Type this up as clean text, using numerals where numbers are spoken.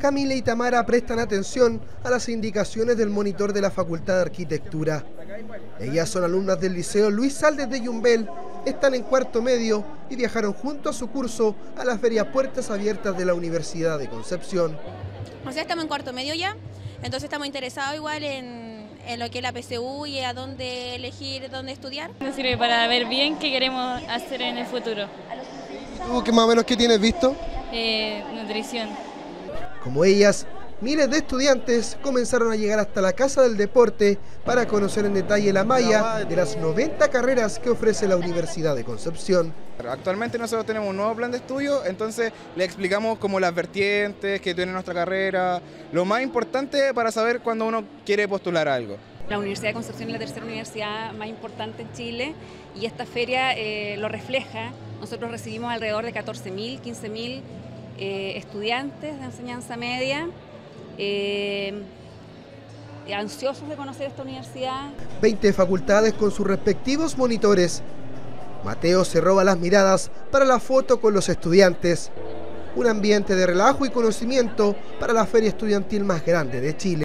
Camila y Tamara prestan atención a las indicaciones del monitor de la Facultad de Arquitectura. Ellas son alumnas del Liceo Luis Saldes de Yumbel, están en cuarto medio y viajaron junto a su curso a la Feria Puertas Abiertas de la Universidad de Concepción. O sea, estamos en cuarto medio ya, entonces estamos interesados igual en lo que es la PSU y a dónde elegir, dónde estudiar. Nos sirve para ver bien qué queremos hacer en el futuro. ¿Tú qué más o menos qué tienes visto? Nutrición. Como ellas, miles de estudiantes comenzaron a llegar hasta la Casa del Deporte para conocer en detalle la malla de las 90 carreras que ofrece la Universidad de Concepción. Actualmente nosotros tenemos un nuevo plan de estudio, entonces le explicamos como las vertientes que tiene nuestra carrera, lo más importante para saber cuando uno quiere postular algo. La Universidad de Concepción es la tercera universidad más importante en Chile y esta feria lo refleja. Nosotros recibimos alrededor de 14.000, 15.000 estudiantes de enseñanza media, ansiosos de conocer esta universidad. 20 facultades con sus respectivos monitores. Mateo se roba las miradas para la foto con los estudiantes. Un ambiente de relajo y conocimiento para la feria estudiantil más grande de Chile.